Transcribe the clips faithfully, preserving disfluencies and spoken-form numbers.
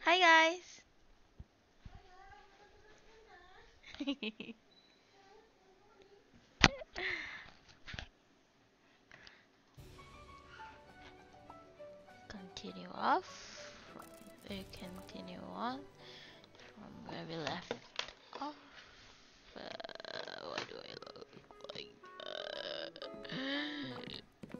Hi guys. Continue off. We continue on from where we left off. Uh, what do I look like? Uh,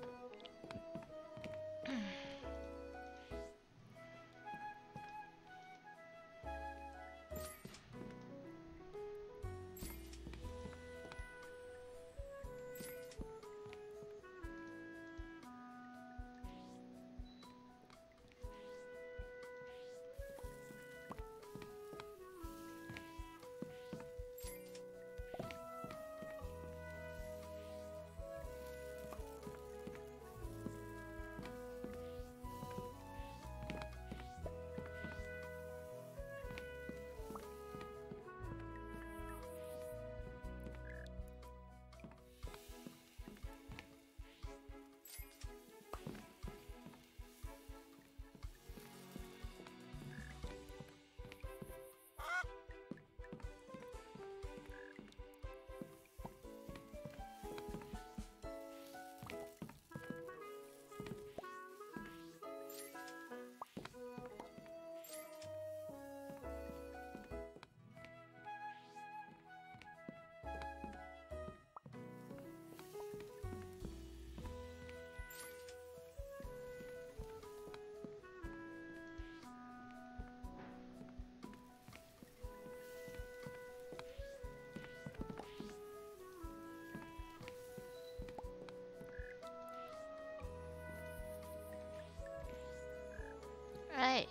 right.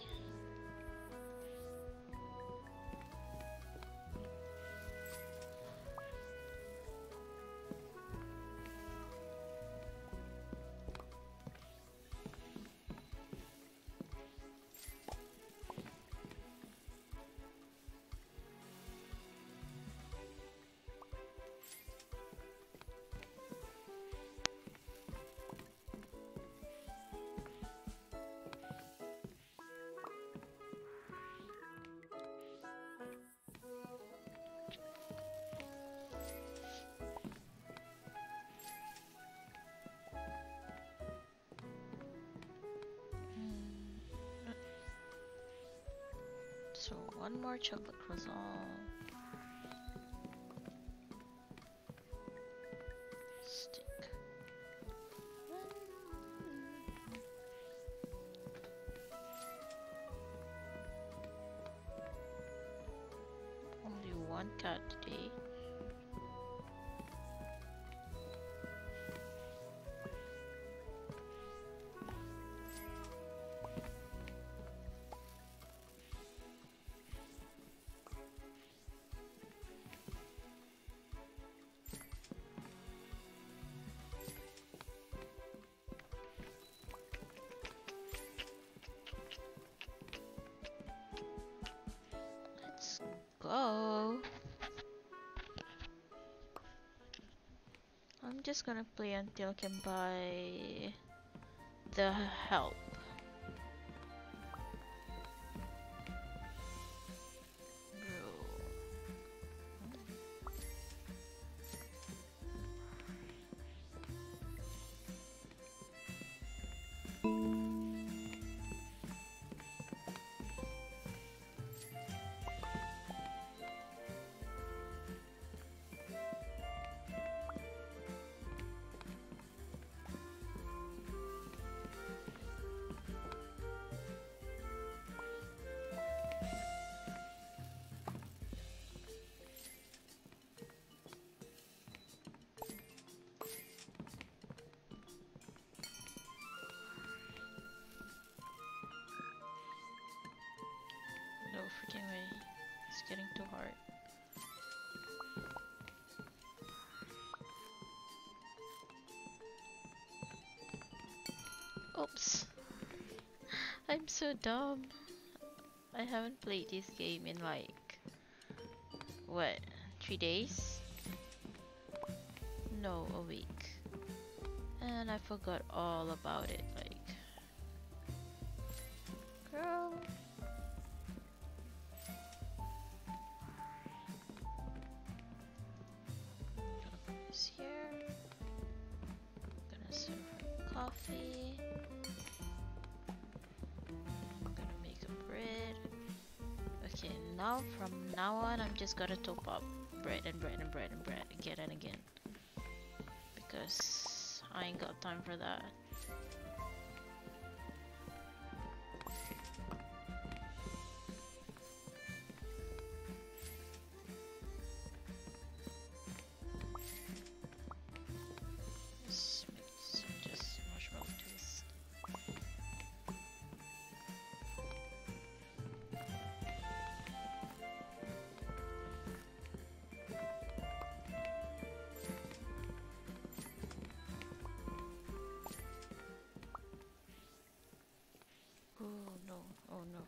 Mm, So one more chocolate croissant. Stick. Only one cat today. Let's go. I'm just gonna play until I can buy the help. Bro. No freaking way. It's getting too hard. Oops. I'm so dumb. I haven't played this game in like, what, three days? No, a week. And I forgot all about it. Like, girl. coffee. I'm gonna make a bread. Okay, now from now on, I'm just gonna top up bread and bread and bread and bread again and again. Because I ain't got time for that. Let's make some just marshmallow twist. Oh no, oh no.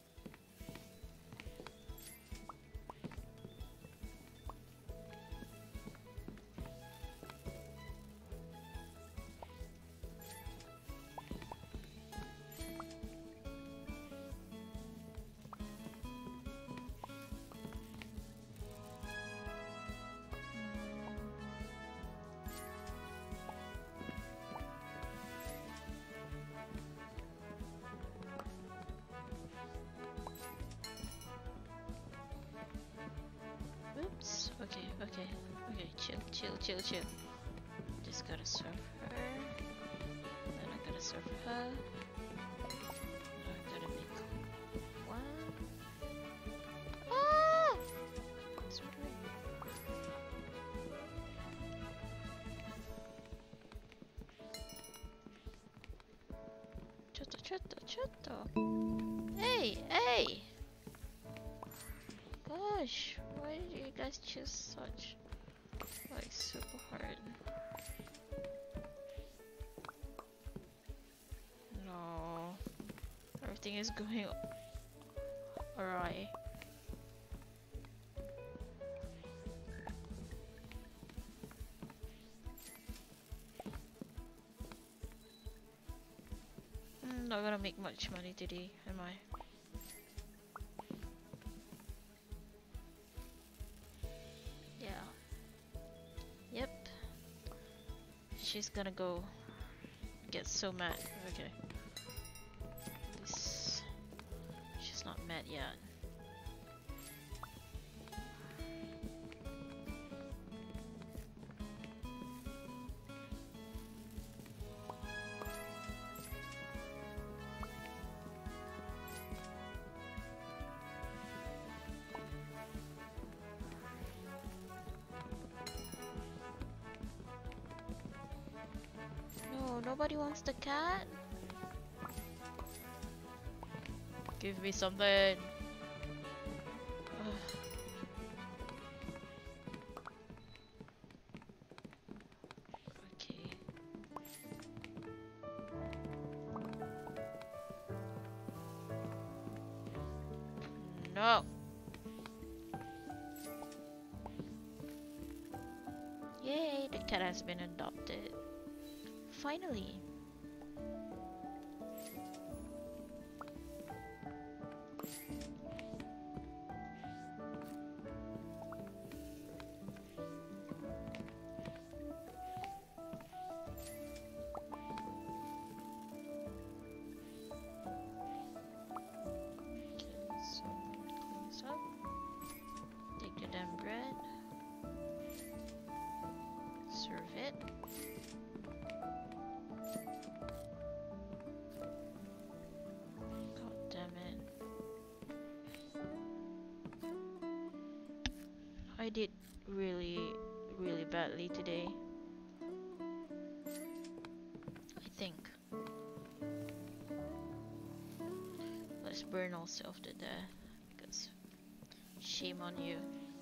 Oops. Okay, okay, okay. Chill, chill, chill, chill. Just gotta serve her. Then I gotta serve her. I gotta make one. Ah! What's wrong with me? Chotto, chotto, chotto. Hey, hey! Gosh, why did you guys choose such like super hard? No, everything is going awry. I'm not gonna make much money today, am I? Yep. She's gonna go get so mad. Okay. At least she's not mad yet. Nobody wants the cat? Give me something. Ugh. Okay. No. Yay, the cat has been adopted. Finally. Okay, so clean this up. Take the damn bread. Serve it. I did really, really badly today. I think. Let's burn ourselves to death. Because shame on you.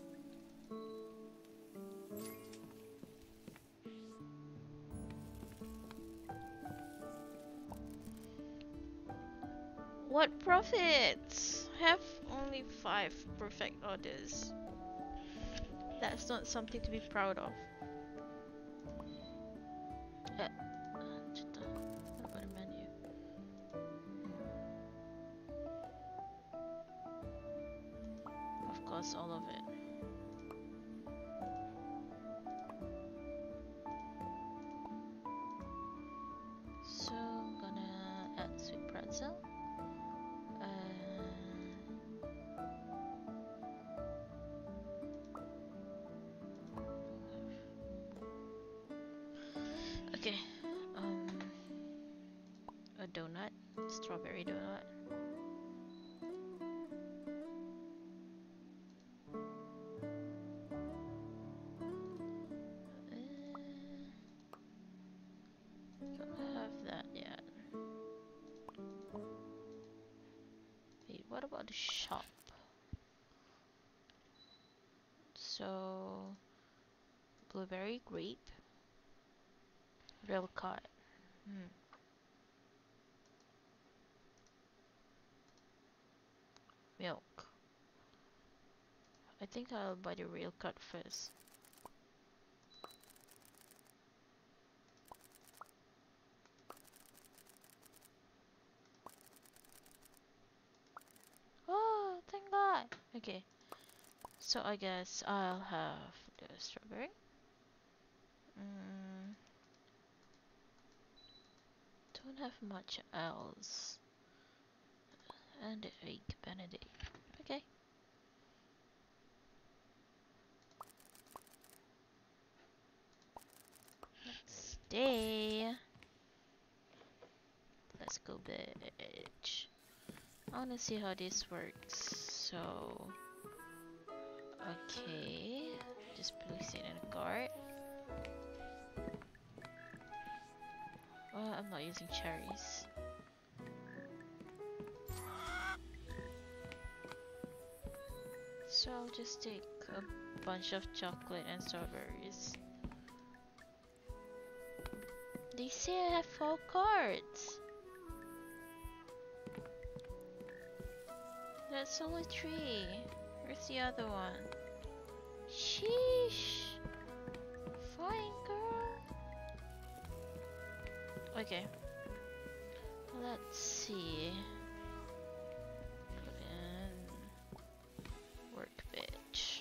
What profits? I have only five perfect orders. That's not something to be proud of. Uh, what about a menu? Of course, all of it. Wait, what about the shop? So, blueberry, grape, real cut. Hmm. Milk. I think I'll buy the real cut first. Oh, thank God. Okay. So I guess I'll have the strawberry. Mm, don't have much else. And the egg benedict. Okay. Next day. Let's go, bitch. I wanna see how this works. So, okay. Just place it in a cart. Well, I'm not using cherries. So I'll just take a bunch of chocolate and strawberries. They say I have four cards. That's only three. Where's the other one? Sheesh. Fine, girl. Okay. Let's see. Put in workbench.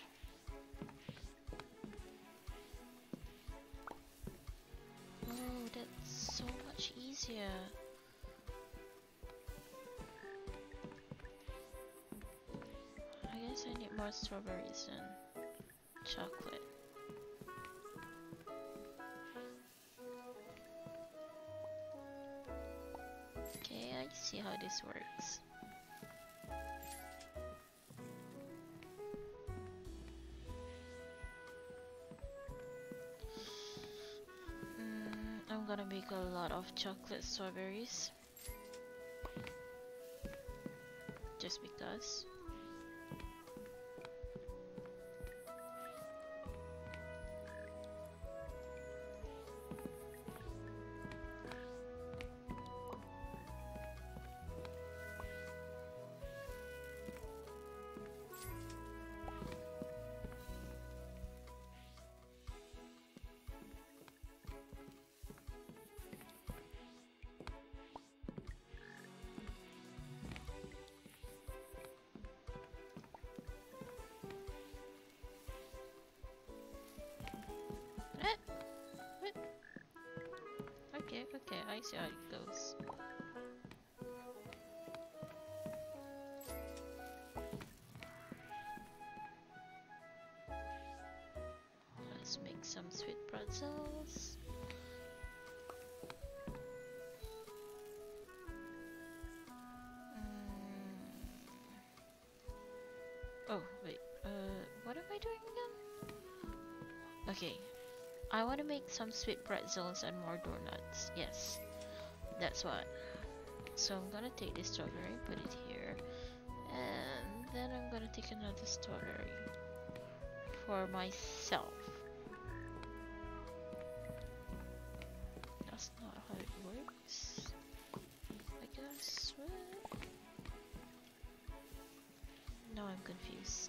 Oh, that's so much easier. I guess I need more strawberries and chocolate. Okay, I see how this works. Mm, I'm gonna make a lot of chocolate strawberries. Just because. Okay, okay, I see how it goes. Let's make some sweet pretzels. Mm. Oh, wait, uh, what am I doing again? Okay, I want to make some sweet pretzels and more donuts. Yes, that's what. So I'm gonna take this strawberry, put it here, and then I'm gonna take another strawberry for myself. That's not how it works, I guess. What? Now I'm confused.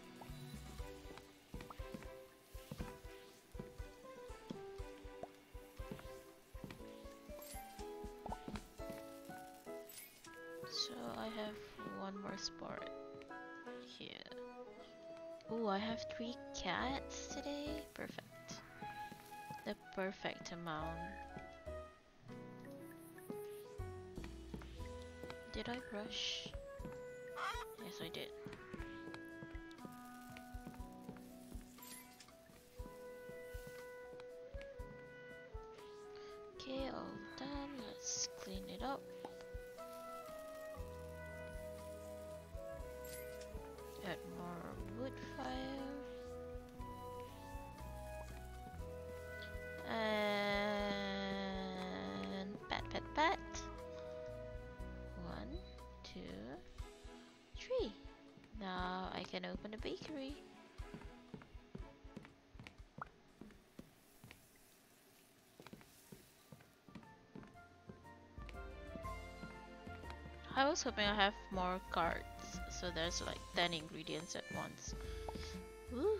So I have one more spot here. Oh, I have three cats today. Perfect. The perfect amount. Did I brush? Yes, I did. Okay, all done. Let's clean it up. Add more wood fire. And pat pat pat. One, two, three. Now I can open a bakery. I was hoping I have more cards, so there's like ten ingredients at once. Woo.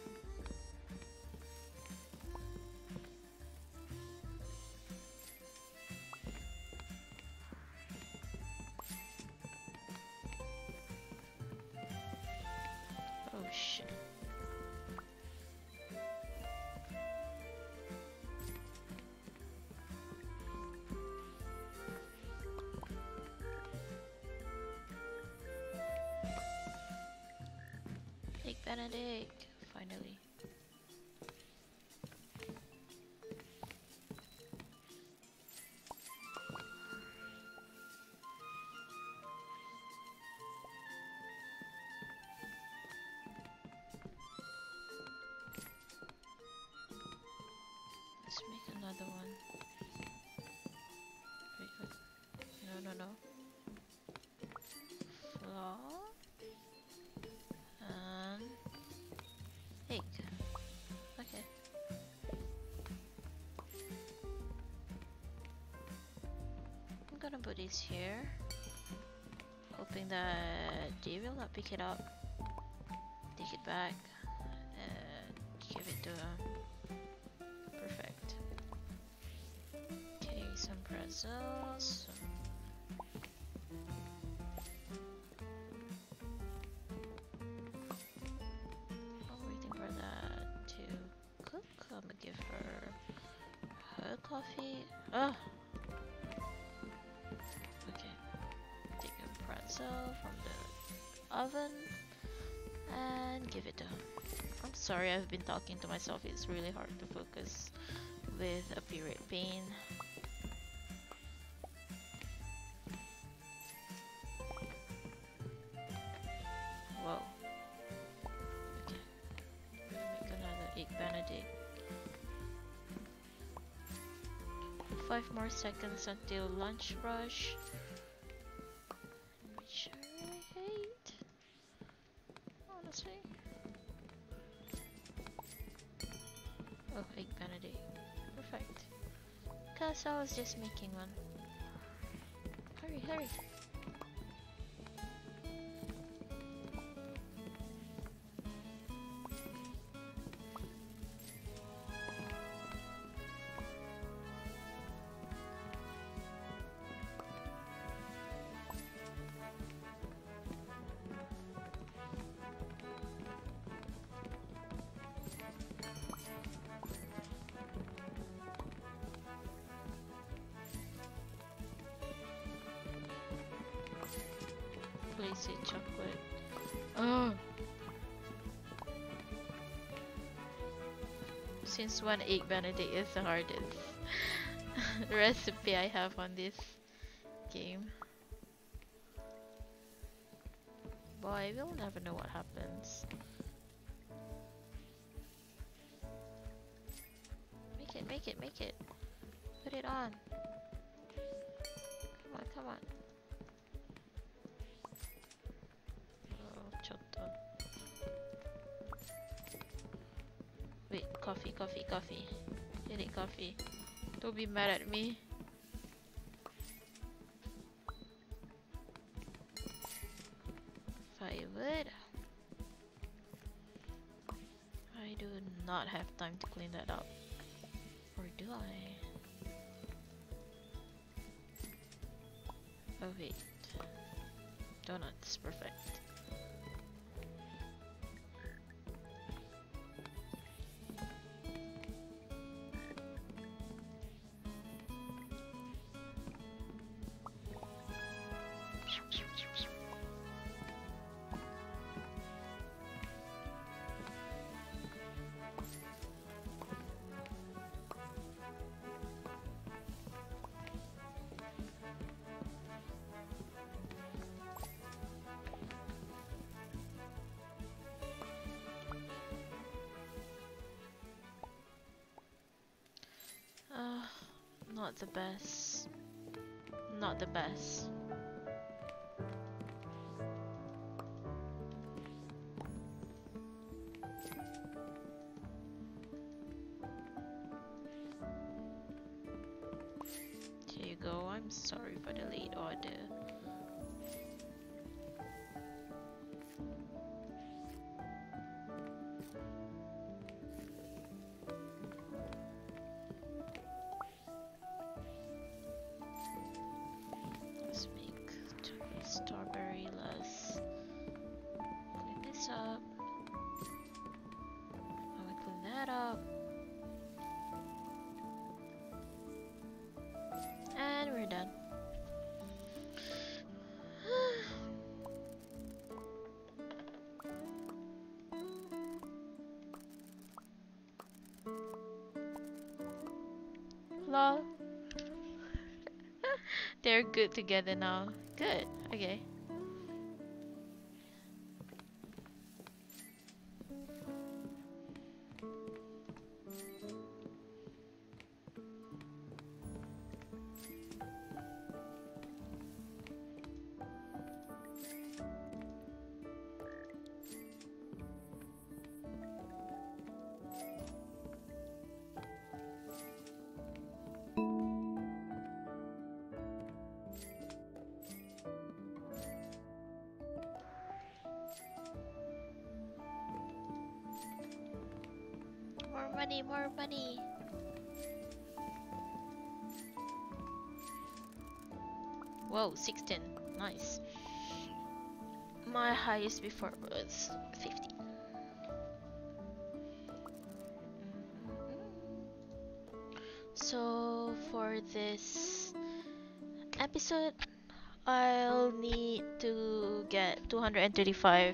Oh shit. Egg Benedict, finally. Let's make another one. Wait, wait. No, no, no. Flour and egg. Okay. I'm gonna put this here, hoping that they will not pick it up. Take it back and give it to her. Perfect. Okay, some pretzels. Some I'm waiting for that to cook. I'm gonna give her her coffee. Oh! Okay. Take a pretzel from the oven and give it to her. I'm sorry, I've been talking to myself. It's really hard to focus with a period pain. Whoa. Okay. Make another egg benedict. Five more seconds until lunch rush. Which I really hate. Honestly. Oh, egg benedict. Perfect. Cause I was just making one. Hurry, hurry. Please say chocolate. Oh! Since one egg benedict is the hardest recipe I have on this game. Boy, we'll never know what happens. Make it, make it, make it. Put it on. Come on, come on. Wait, coffee, coffee, coffee. Get it, coffee. Don't be mad at me. If I would. I do not have time to clean that up. Or do I? Oh wait. Donuts, perfect. Uh, not the best. Not the best. sorry for the late order. Let's make chocolate strawberry. Let's clean this up. I'm gonna clean that up. And we're done. Lol. They're good together now. Good. Okay. More money, more money. Whoa, sixteen. Nice. My highest before was fifty. So for this episode, I'll need to get two hundred thirty-five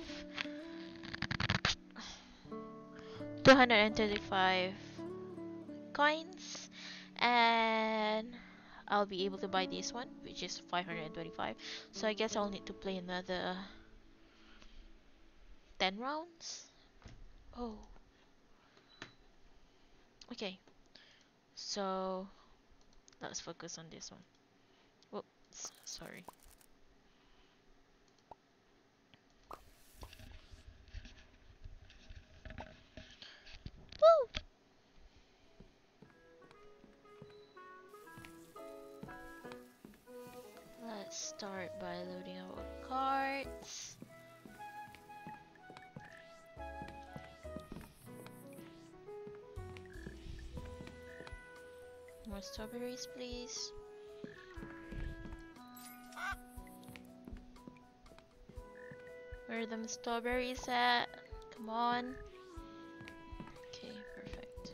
two hundred thirty-five coins, and I'll be able to buy this one, which is five hundred twenty-five. So I guess I'll need to play another ten rounds. Oh, okay. So let's focus on this one. Whoops, sorry. Woo! Let's start by loading our carts. More strawberries, please. Where are them strawberries at? Come on. Okay, perfect.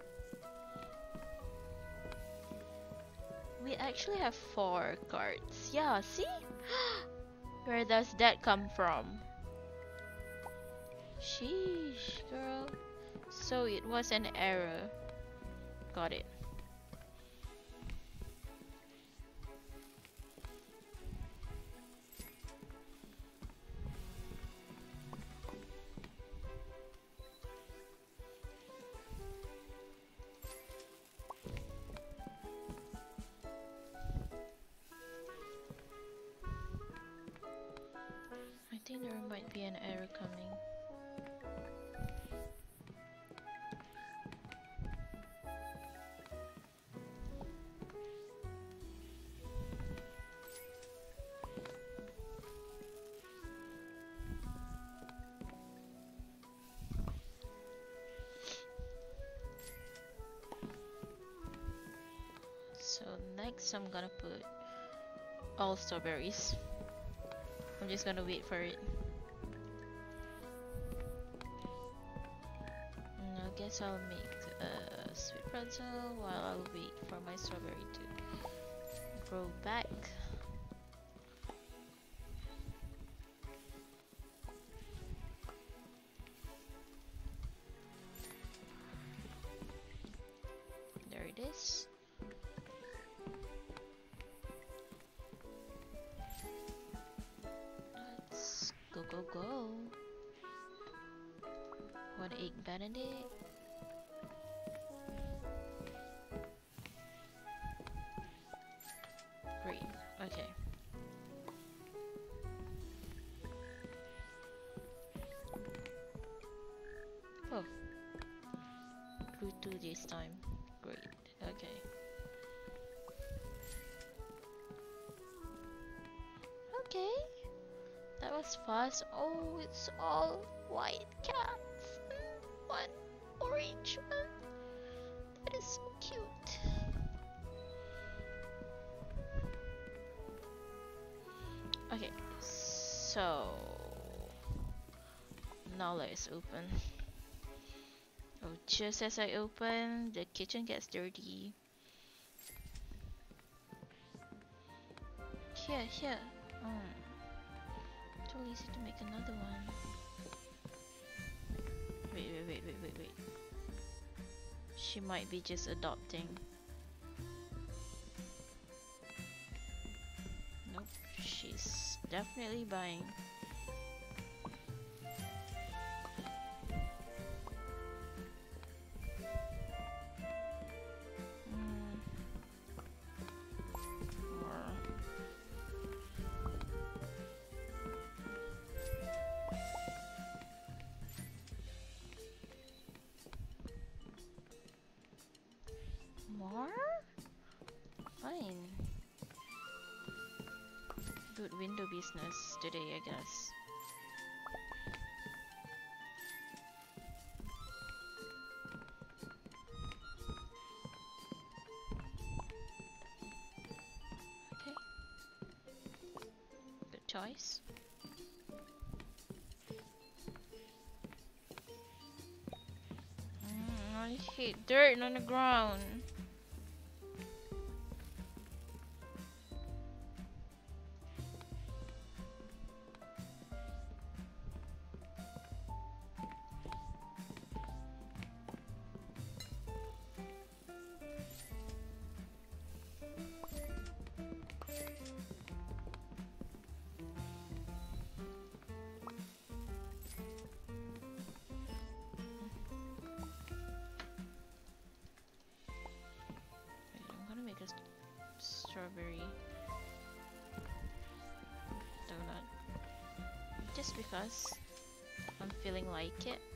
We actually have four cards. Yeah, see? Where does that come from? Sheesh, girl. So it was an error. Got it. I think there might be an error coming. So next I'm gonna put all strawberries. I'm just gonna wait for it. And I guess I'll make a sweet pretzel while I'll wait for my strawberry to grow back. There it is. Go, go, go. One egg benedict. Great. Okay. Oh. Glue two this time. Great. Okay. Okay, that was fast. Oh, it's all white cats and one orange one. That is so cute. Okay, so now let's open. Oh, just as I open, the kitchen gets dirty. Here, here. Mm. Too easy to make another one. Wait, wait, wait, wait, wait, wait. She might be just adopting. Nope, she's definitely buying. More? Fine. Good window business today, I guess. Okay. Good choice. Mm, I hate dirt on the ground. Strawberry donut just because I'm feeling like it.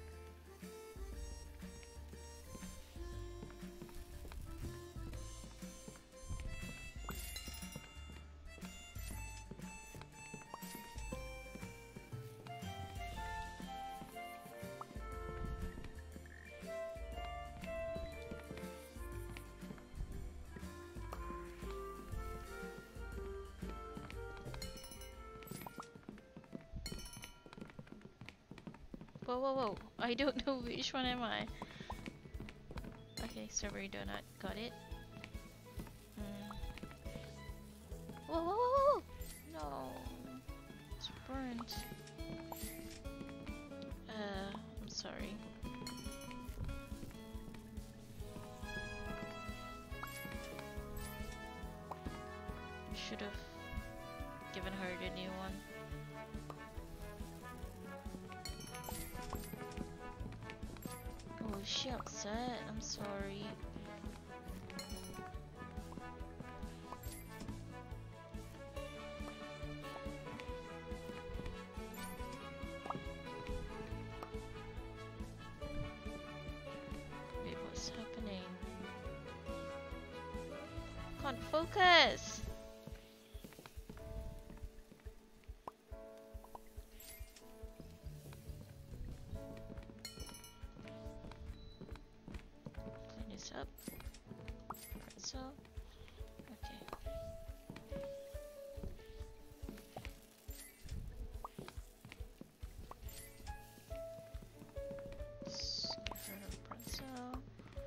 Whoa, whoa, whoa. I don't know which one am I. Okay, strawberry donut. Got it. Mm. Whoa, whoa, whoa, whoa! No. It's burnt. Uh, I'm sorry. Should have given her the new one. Oh, is she upset? I'm sorry. Wait, what's happening? Can't focus! Up. So, okay. Let's give her a pretzel.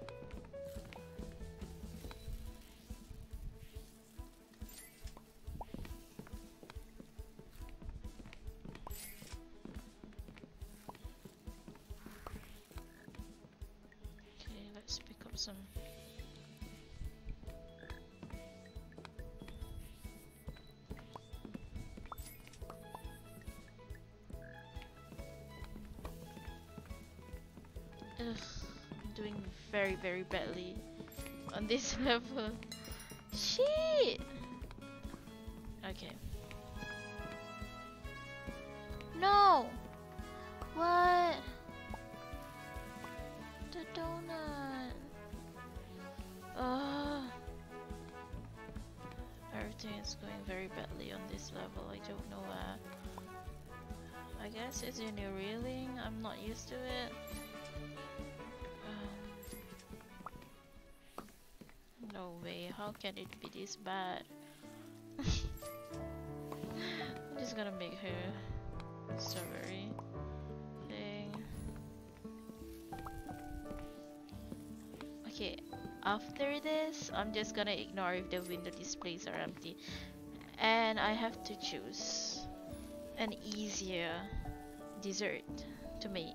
Okay, let's pick up some. Ugh, I'm doing very, very badly on this level. Shit! Okay. No! What? The donut. Ugh. Every Everything is going very badly on this level. I don't know why. I guess it's a new reeling. I'm not used to it. Um, no way. How can it be this bad? I'm just gonna make her strawberry thing. Okay, after this, I'm just gonna ignore if the window displays are empty. And I have to choose an easier dessert to make.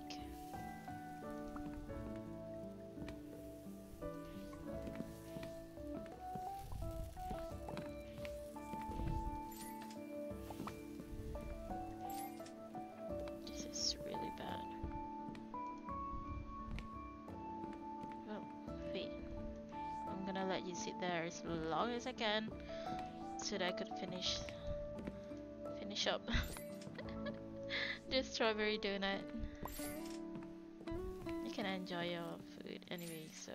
This is really bad. Well, wait. I'm gonna let you sit there as long as I can so that I could finish finish up the strawberry donut. You can enjoy your food anyway, so.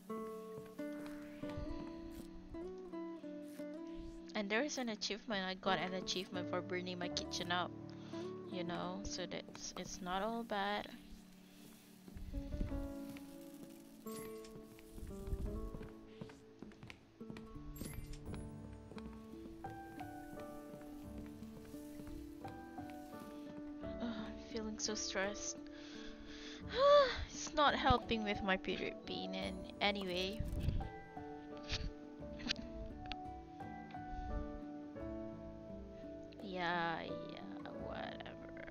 And there's an achievement. I got an achievement for burning my kitchen up, you know, so that's it's not all bad. Feeling so stressed. It's not helping with my period pain and anyway. Yeah, yeah, whatever.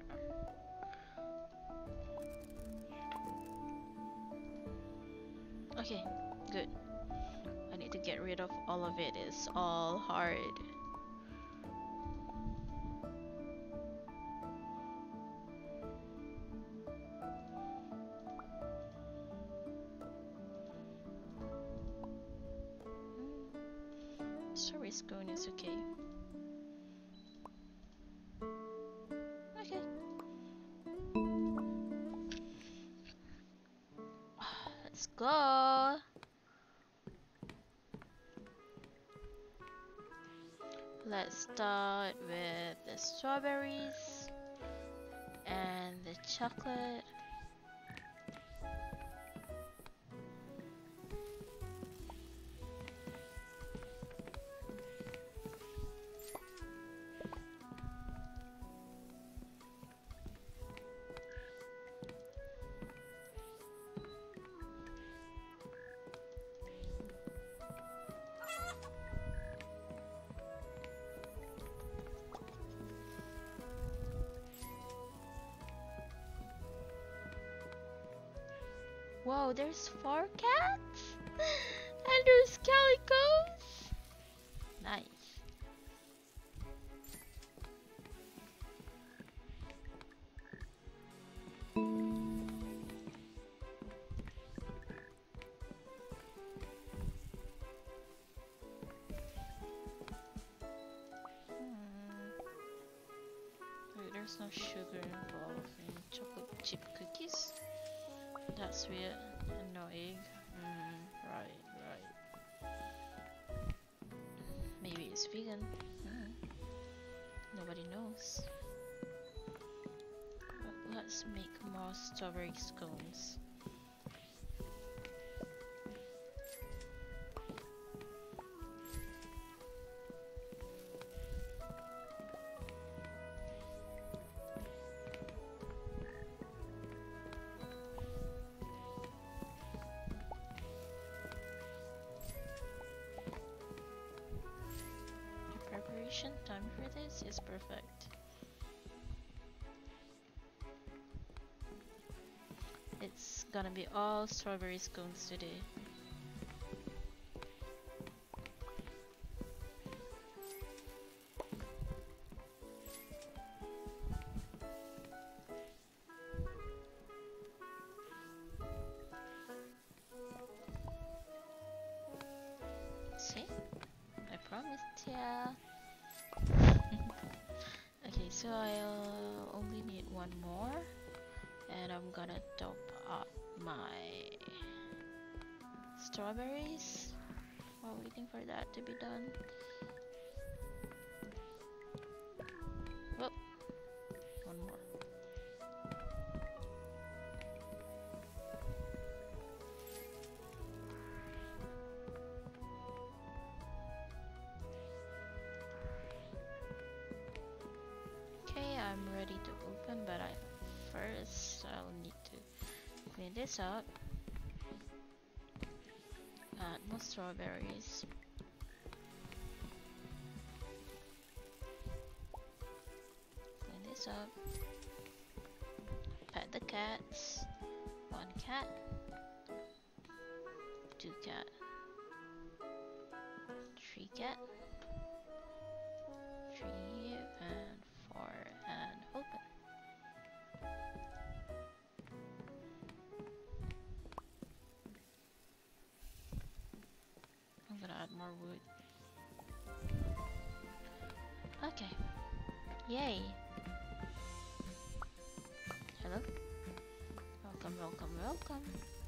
Okay, good. I need to get rid of all of it. It's all hard. Sorry, scone is okay. Okay. Let's go. Let's start with the strawberries and the chocolate. Whoa, there's four cats? And there's calicos? Nice. Wait, there's no sugar involved in chocolate chip cookies? That's weird. And no egg. Mm, right, right. Maybe it's vegan. Mm. Nobody knows. But let's make more strawberry scones. Time for this is perfect. It's gonna be all strawberry scones today. See? I promised ya. Okay, so I'll only need one more, and I'm gonna top up my strawberries while waiting for that to be done. I'll need to clean this up. Add more strawberries. Clean this up. Pet the cats. One cat. Two cat. Three cat. Three and four and open. I'm gonna add more wood. Okay. Yay. Hello. Welcome, welcome, welcome.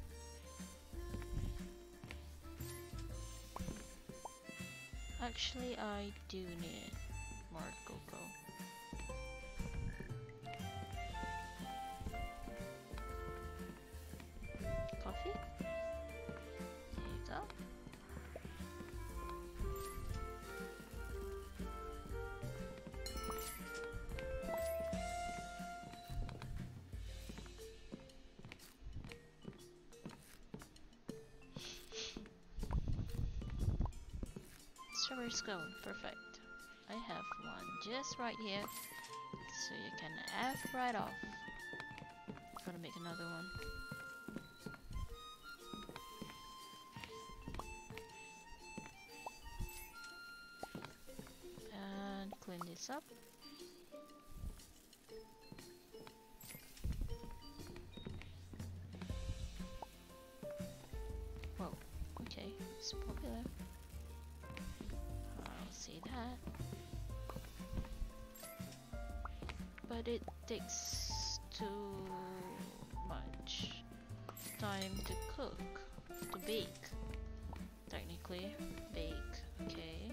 Actually, I do need more cocoa. Coffee? There you go. Strawberry scone, perfect. I have one just right here, so you can F right off. I'm gonna make another one. And clean this up. Whoa, okay, it's popular. I'll see that. But it takes too much time to cook, to bake. Technically, bake, okay.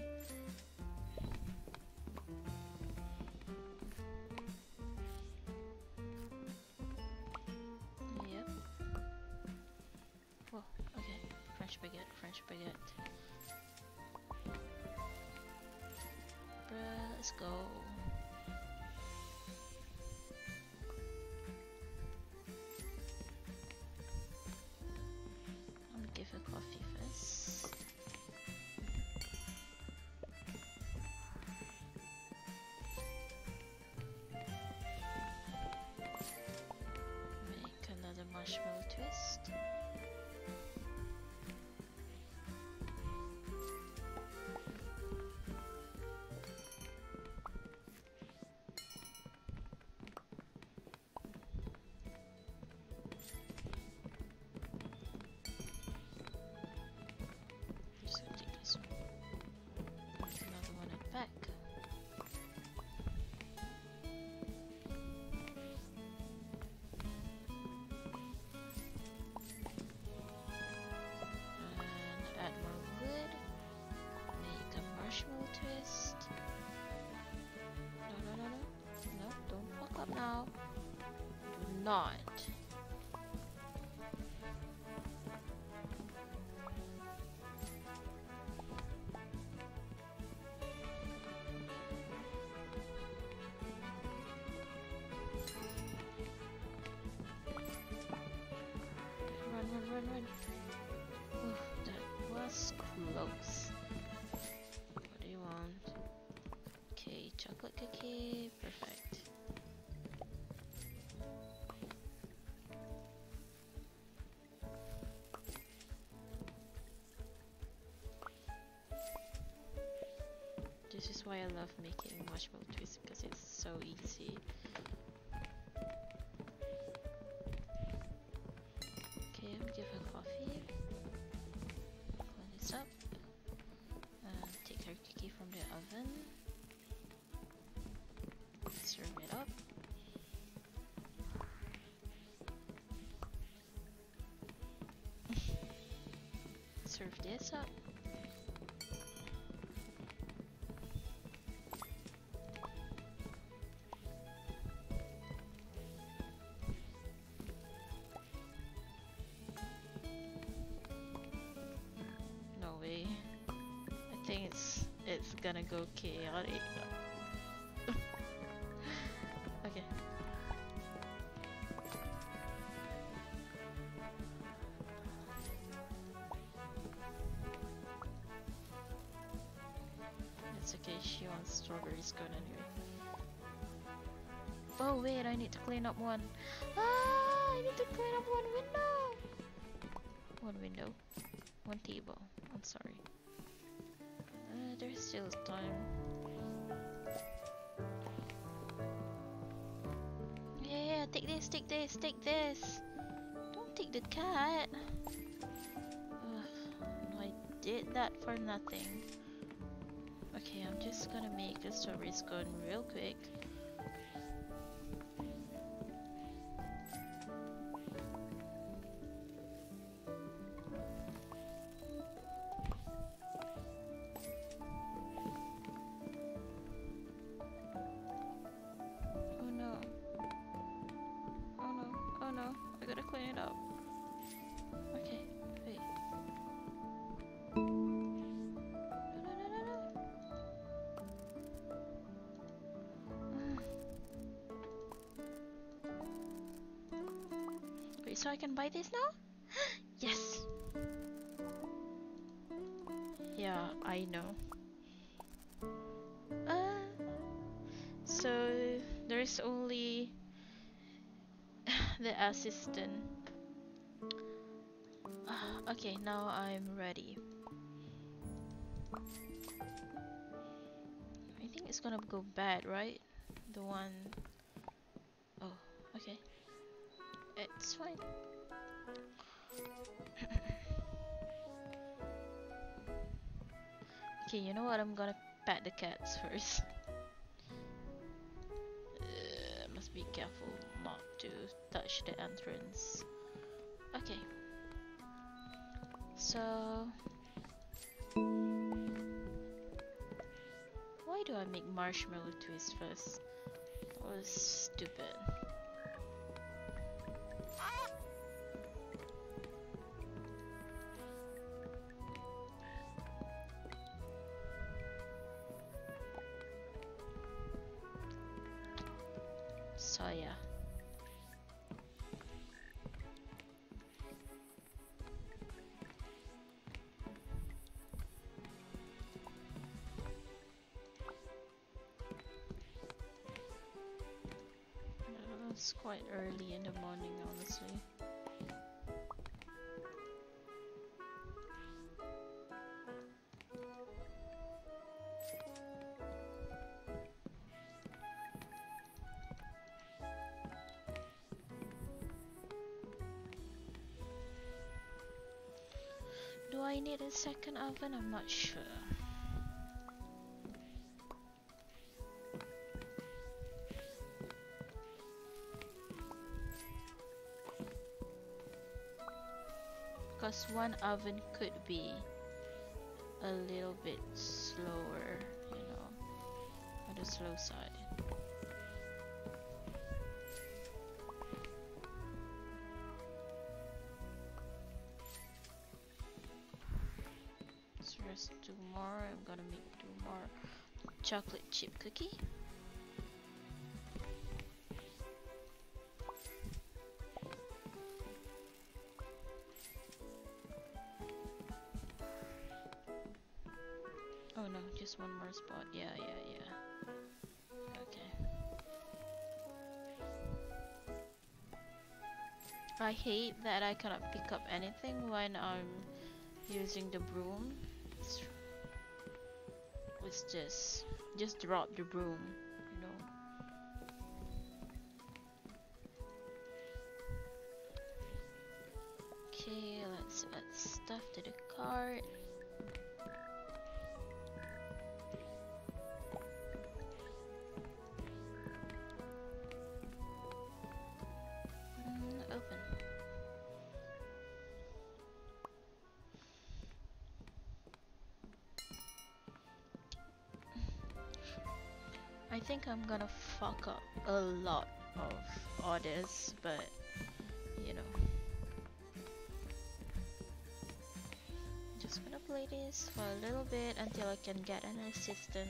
Yep. Whoa, okay. French baguette, French baguette. Bruh, let's go. Give her coffee first. Make another marshmallow twist. Marshmallow twist. No, no, no, no. No, don't fuck up now. Do not. Run, run, run, run. Ooh, that was close. Okay, chocolate cookie, perfect. This is why I love making marshmallow twists, because it's so easy. Okay, I'll give her coffee. Clean this up. And take her cookie from the oven. Serve it up. Serve this up. No way. I think it's it's gonna go chaotic. Okay. she wants strawberry scone anyway. Oh wait, I need to clean up one. Ah, I need to clean up one window. One window. One table. I'm sorry. Uh, there's still time. Yeah, yeah, take this, take this, take this. Don't take the cat. Ugh, I did that for nothing. Okay, I'm just gonna make the strawberry scone real quick. Oh no. Oh no, oh no, I gotta clean it up. Okay, wait. No, no, no, no, no. Wait, so I can buy this now? Yes! Yeah, I know. Uh, so there's only the assistant. Uh, okay, now I'm ready. I think it's gonna go bad, right? The one... Oh, okay. It's fine. Okay, you know what? I'm gonna pet the cats first. Uh, must be careful not to touch the entrance. Okay. So... Why do I make marshmallow twist first? That was stupid. So yeah. It's quite early in the morning, honestly. Do I need a second oven? I'm not sure. Because one oven could be a little bit slower, you know, on the slow side. So there's two more. I'm gonna make two more chocolate chip cookie. Oh no, just one more spot. Yeah, yeah, yeah. Okay. I hate that I cannot pick up anything when I'm using the broom. It's, it's just, just drop the broom, you know. Okay, let's add stuff to the cart. I think I'm gonna fuck up a lot of orders, but you know. Just gonna play this for a little bit until I can get an assistant.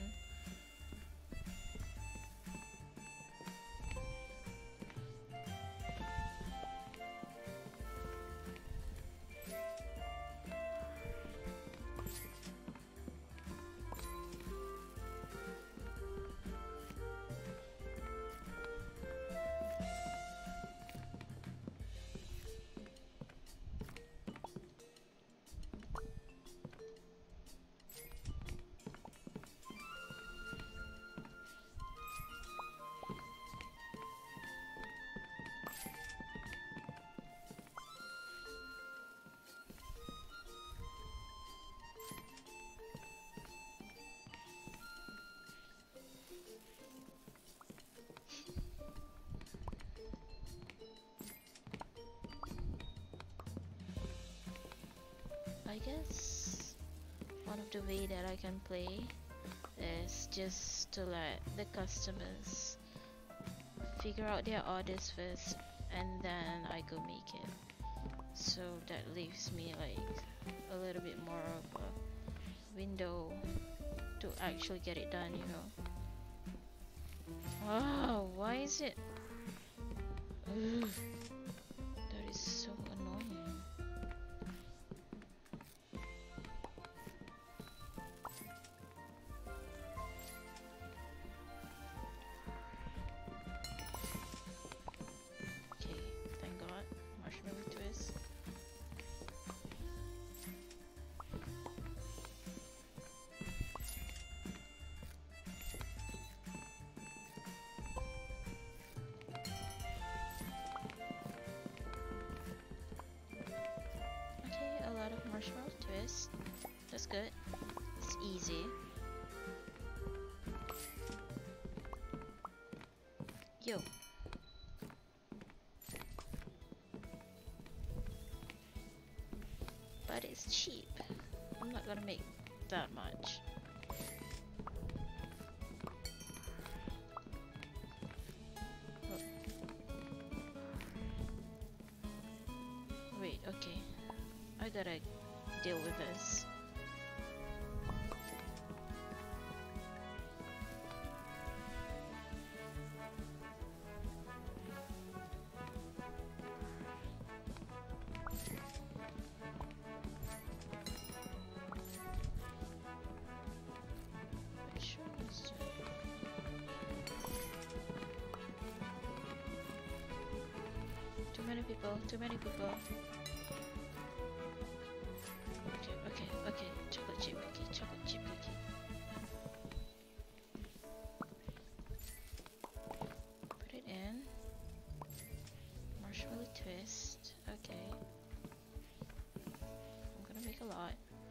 I guess one of the way that I can play is just to let the customers figure out their orders first and then I go make it. So that leaves me like a little bit more of a window to actually get it done, you know. Oh, why is it? Ugh, that is so annoying. Okay, thank God. Marshmallow twist. Marshmallow twist. That's good. It's easy. Yo. But it's cheap. I'm not gonna make that much. Oh. Wait, okay. I gotta deal with this. Which one is it? Too many people, too many people. Okay, okay, chocolate chip cookie, chocolate chip cookie. Put it in. Marshmallow twist. Okay. I'm gonna make a lot.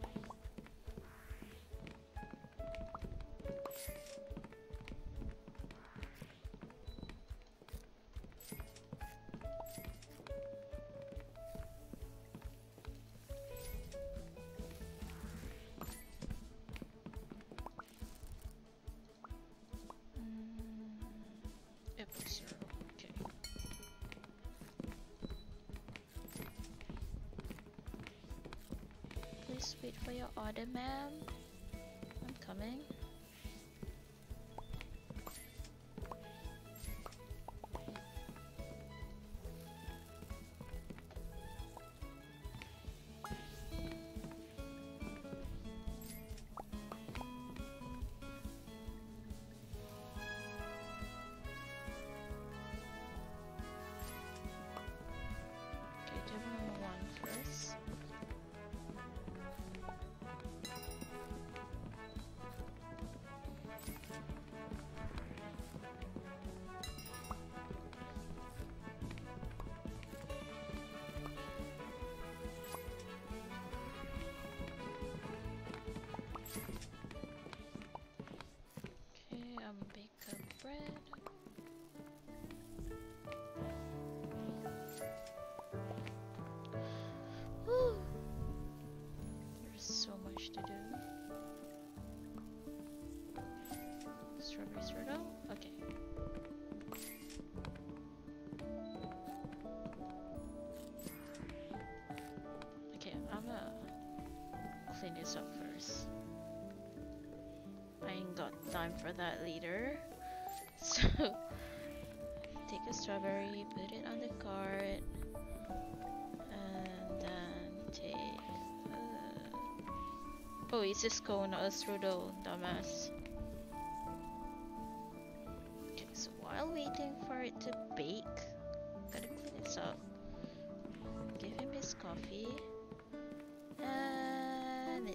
Okay. Please wait for your order, ma'am. I'm coming. Bread. Whew. There's so much to do. Strawberry strudel? Okay. Okay, I'm gonna clean this up first. I ain't got time for that later. So, take a strawberry, put it on the cart, and then take. Uh, oh, it's a scone, not a strudel, dumbass. Okay, so while waiting for it to bake, gotta clean this up. Give him his coffee, and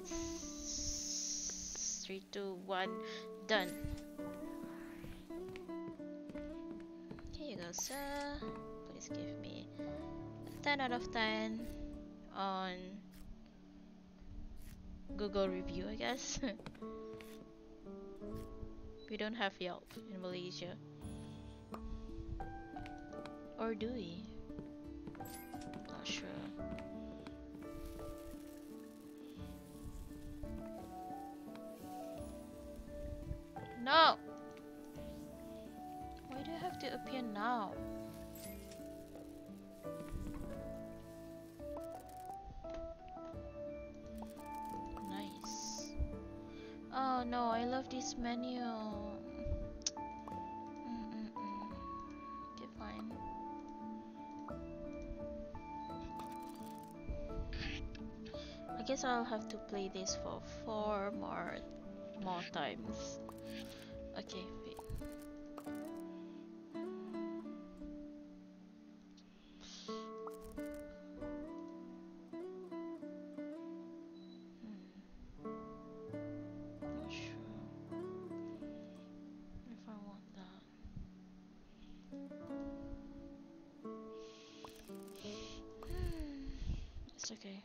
it's three, two, one, done. So, please give me a ten out of ten on Google review, I guess. We don't have Yelp in Malaysia. Or do we? Not sure. to appear now? Nice. Oh no, I love this menu. Mm-mm-mm. Okay, fine. I guess I'll have to play this for four more more times. Okay, wait. Hmm. Not sure if I want that. Hmm. It's okay.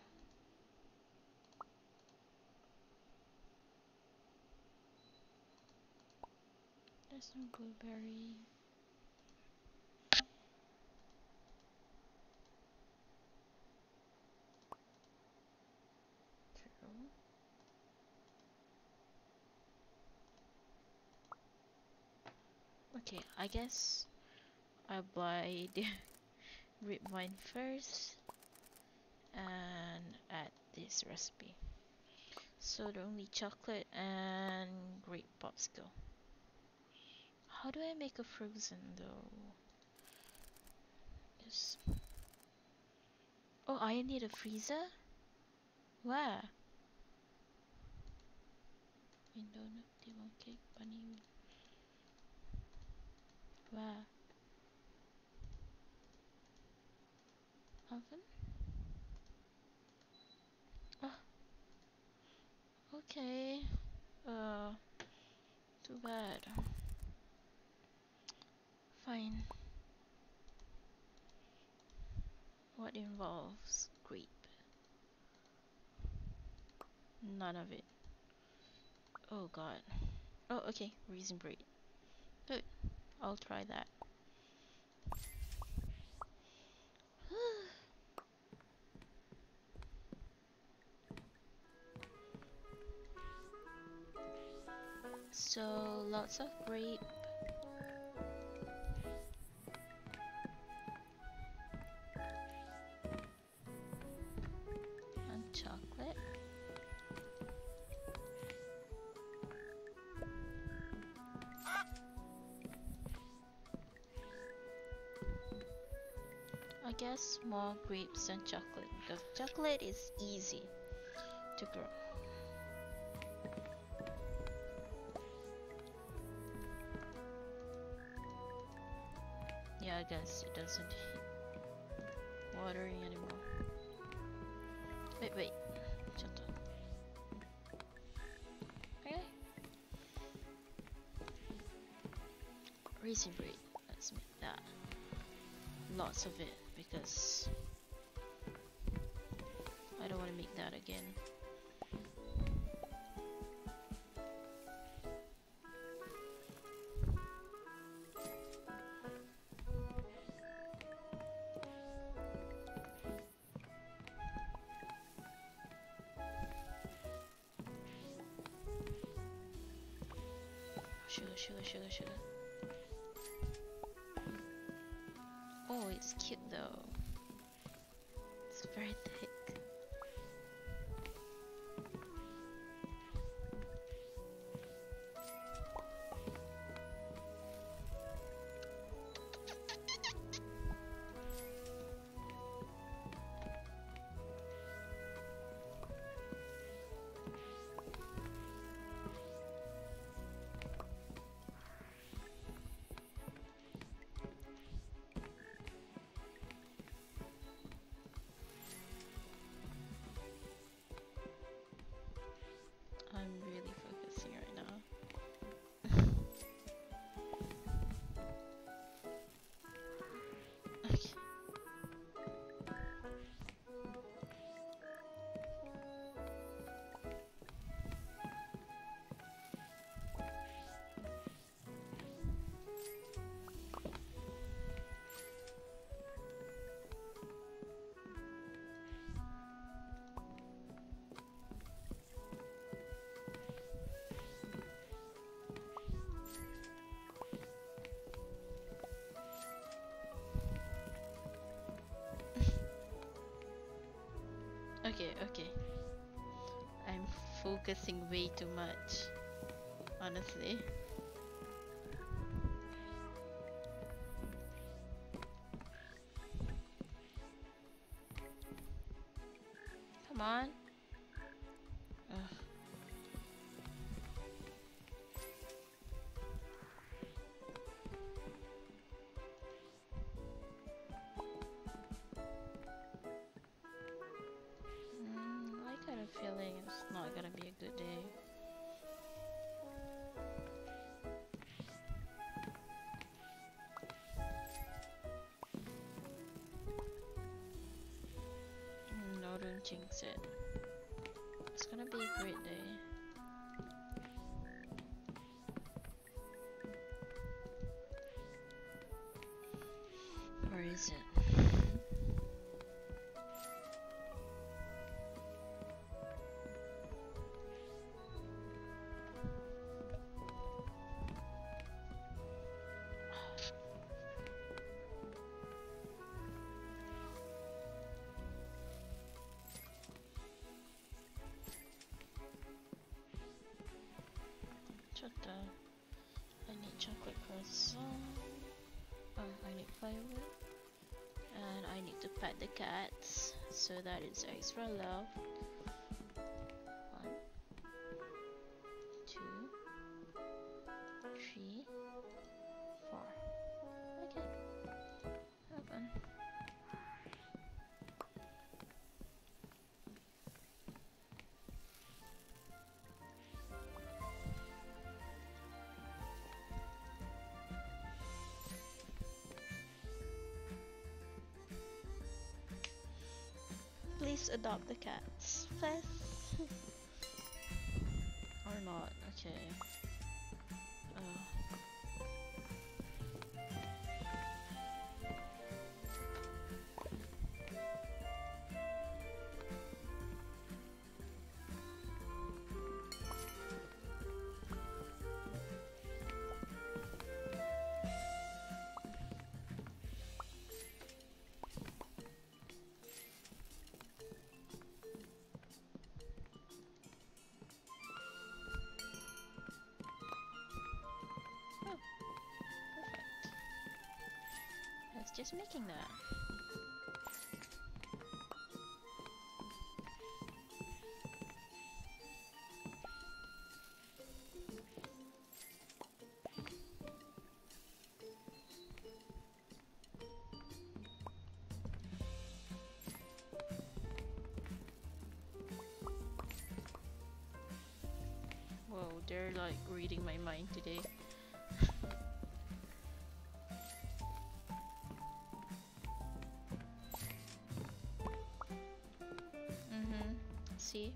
There's no blueberry. True. Okay, I guess I'll buy the red wine first and add this recipe. So the only chocolate and grape popsicle. How do I make a frozen though? Yes. Oh, I need a freezer? Where? Window, Lemoncake, bunny. Where? Oven? Oh, okay. Uh, too bad. Fine. What involves grape? None of it. Oh god. Oh, okay. Raisin bread. Good. I'll try that. So, lots of grape. And chocolate. I guess more grapes than chocolate because chocolate is easy to grow. Yeah, I guess it doesn't need watering anymore. Wait, wait. Shut up. Okay. Raisin bread. Let's make that. Lots of it because I don't want to make that again. Sugar, sugar, sugar, sugar. Oh, it's cute though. It's very thick. Okay, okay. I'm focusing way too much, honestly. Come on. Ugh. Mm, I got a feeling it's not gonna be a good day. Mm, no, don't jinx it. It's gonna be a great day. Or is it? Chocolate. I need chocolate croissant. Oh, I need firewood. And I need to pet the cats, so that is extra love. One, two, three, four. Okay, open. Please adopt the cats, please. Or not, okay. Uh. Oh, perfect. I was just making that. Whoa, they're like reading my mind today. Mm-hmm. See?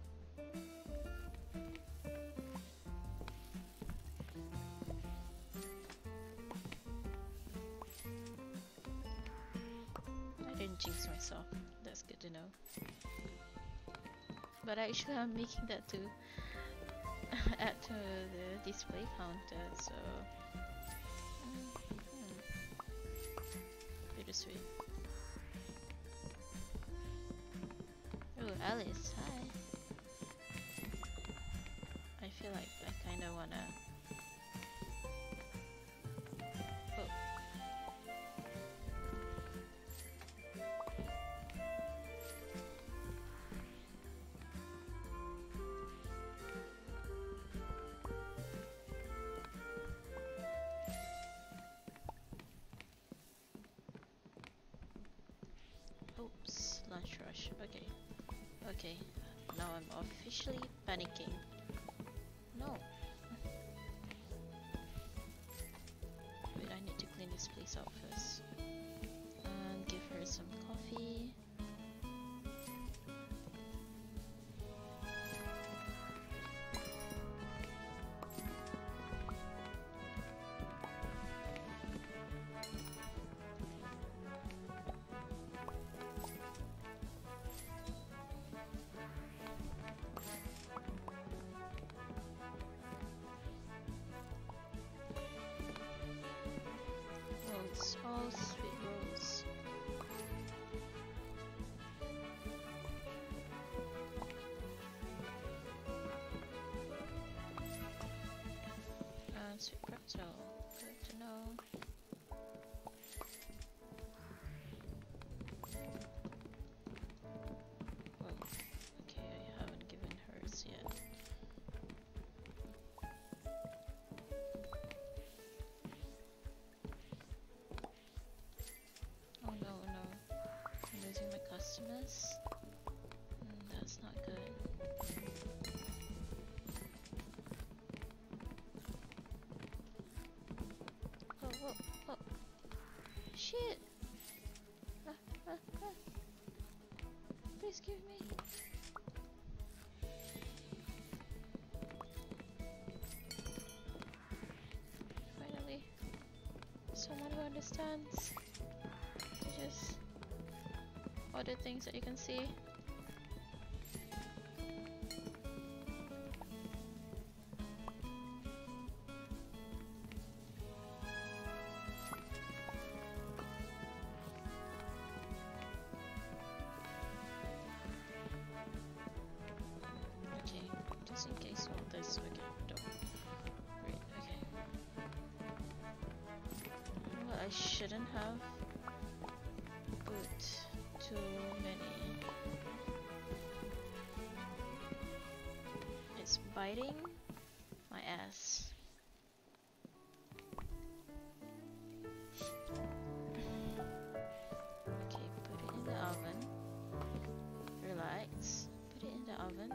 I didn't jinx myself. That's good to know. But actually I'm making that to add to the display counter, so mm, mm. Bittersweet. Oh, Alice, hi. I feel like I kinda wanna. Oh. Oops, lunch rush. Okay. Okay. Now I'm officially panicking. No. Wait, I need to clean this place up first. And give her some coffee. Oh, it's all sweet rolls. losing my customers. Mm, that's not good. Oh, whoa, whoa. Shit! Ah, ah, ah. Please give me. Finally, someone who understands. To just other things that you can see. Okay, just in case you want this, okay, don't. Great, okay. Well, I shouldn't have put too many. It's biting my ass. Okay, put it in the oven. Relax. Put it in the oven.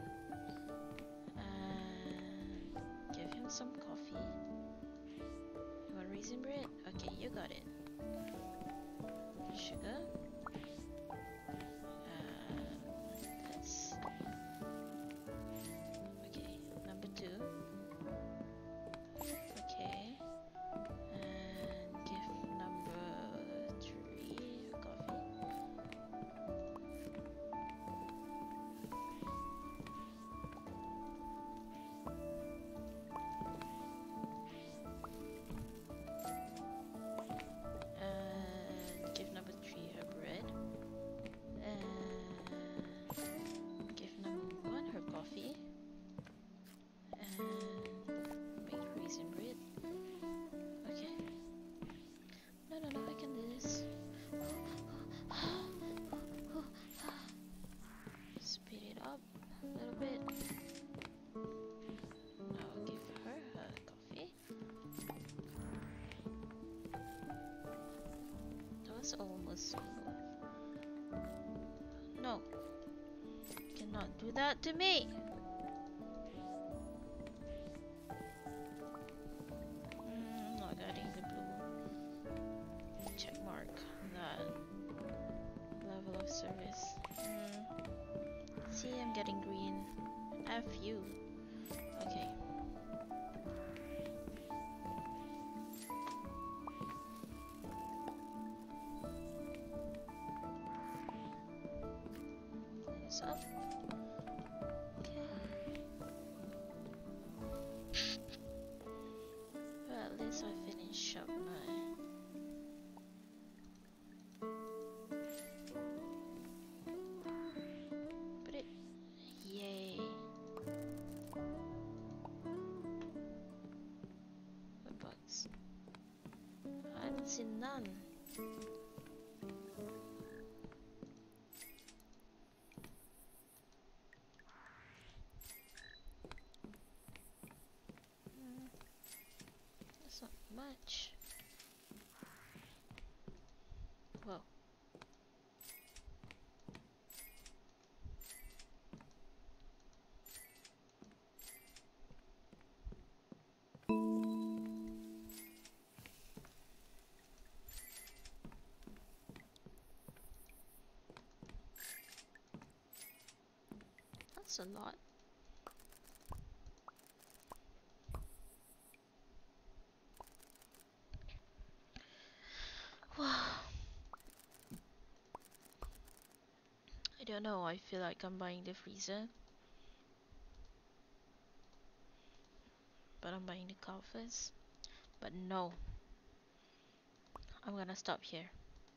And give him some coffee. You want raisin bread? Okay, you got it. Sugar. Uh, that's okay. Number two. Okay. And give number three a coffee. And give number three her bread. And give number one her coffee. And make raisin bread. Okay. No, no, no, I can do this. Speed it up a little bit. I'll give her her coffee. That was almost smooth. No. You cannot do that to me! Mm, not getting the blue check mark on that level of service. Mm. See, I'm getting green. F you. Okay. This up. Okay. Well, at least I finished up my. Put it. Yay. What bugs? I haven't seen none. Mm, that's not much. Whoa. That's a lot. Wow. I don't know, I feel like I'm buying the freezer. But I'm buying the coffers. But no. I'm gonna stop here.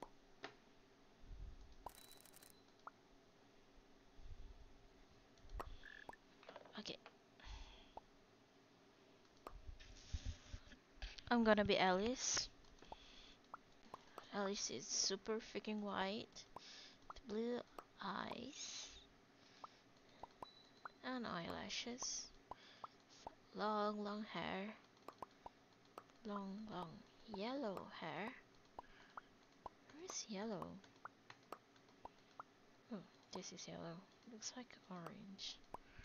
Okay. I'm gonna be Alice. Alice is super freaking white. Blue eyes. And eyelashes. Long, long hair. Long, long yellow hair. Where's yellow? this is yellow. Looks like orange.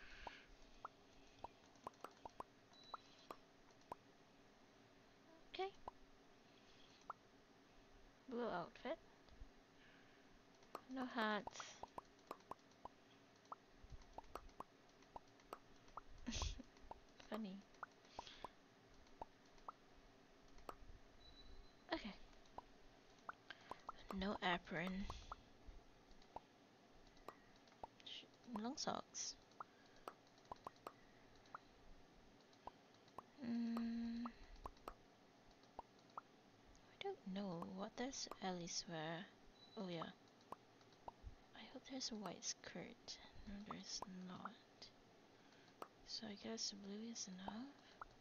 Okay. Blue outfit. No hat. Funny. Okay. No apron. Sh long socks. Mm, I don't know. What does Alice wear? Oh yeah. I hope there's a white skirt. No, there's not. So I guess blue is enough.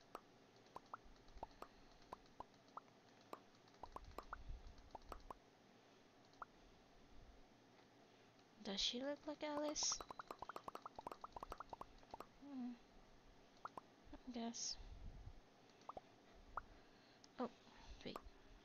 Does she look like Alice? Hmm. I guess.